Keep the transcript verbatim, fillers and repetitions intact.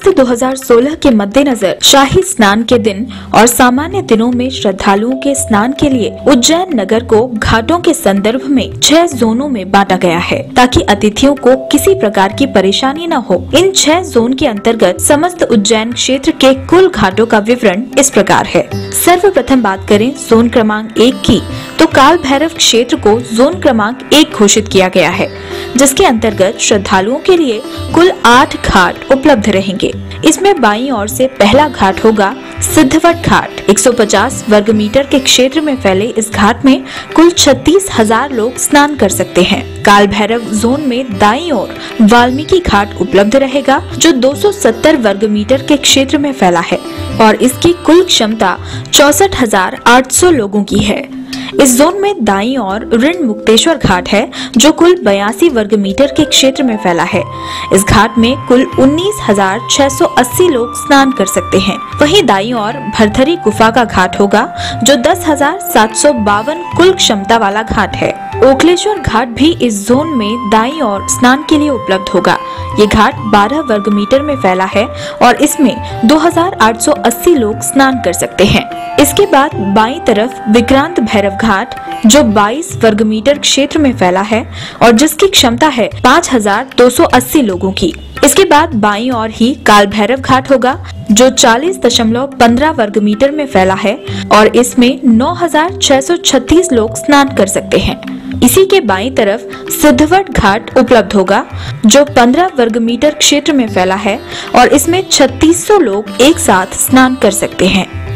दो हज़ार सोलह के मद्देनजर शाही स्नान के दिन और सामान्य दिनों में श्रद्धालुओं के स्नान के लिए उज्जैन नगर को घाटों के संदर्भ में छह जोनों में बांटा गया है, ताकि अतिथियों को किसी प्रकार की परेशानी न हो। इन छह जोन के अंतर्गत समस्त उज्जैन क्षेत्र के कुल घाटों का विवरण इस प्रकार है। सर्वप्रथम बात करें जोन क्रमांक एक की, तो काल भैरव क्षेत्र को जोन क्रमांक एक घोषित किया गया है, जिसके अंतर्गत श्रद्धालुओं के लिए कुल आठ घाट उपलब्ध रहेंगे। इसमें बाईं ओर से पहला घाट होगा सिद्धवट घाट। एक सौ पचास वर्ग मीटर के क्षेत्र में फैले इस घाट में कुल छत्तीस हजार लोग स्नान कर सकते हैं। काल भैरव जोन में दाईं ओर वाल्मीकि घाट उपलब्ध रहेगा, जो दो सौ सत्तर वर्ग मीटर के क्षेत्र में फैला है और इसकी कुल क्षमता चौसठ हजार आठ सौ लोगों की है। इस जोन में दाईं ओर ऋण मुक्तेश्वर घाट है, जो कुल बयासी वर्ग मीटर के क्षेत्र में फैला है। इस घाट में कुल उन्नीस हजार छह सौ अस्सी लोग स्नान कर सकते हैं। वहीं दाईं ओर भरथरी गुफा का घाट होगा, जो दस हजार सात सौ बावन कुल क्षमता वाला घाट है। ओखलेश्वर घाट भी इस जोन में दाईं ओर स्नान के लिए उपलब्ध होगा। ये घाट बारह वर्ग मीटर में फैला है और इसमें दो हजार आठ सौ अस्सी लोग स्नान कर सकते हैं। इसके बाद बाईं तरफ विक्रांत भैरव घाट, जो बाईस वर्ग मीटर क्षेत्र में फैला है और जिसकी क्षमता है पाँच हजार दो सौ अस्सी लोगों की। इसके बाद बाईं ओर ही काल भैरव घाट होगा, जो चालीस दशमलव पंद्रह वर्ग मीटर में फैला है और इसमें नौ हजार छह सौ छत्तीस लोग स्नान कर सकते हैं। इसी के बाईं तरफ सिद्धवट घाट उपलब्ध होगा, जो पंद्रह वर्ग मीटर क्षेत्र में फैला है और इसमें छत्तीस सौ लोग एक साथ स्नान कर सकते हैं।